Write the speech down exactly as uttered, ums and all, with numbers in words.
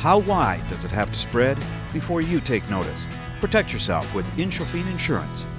How wide does it have to spread before you take notice? Protect yourself with Insufin Insurance.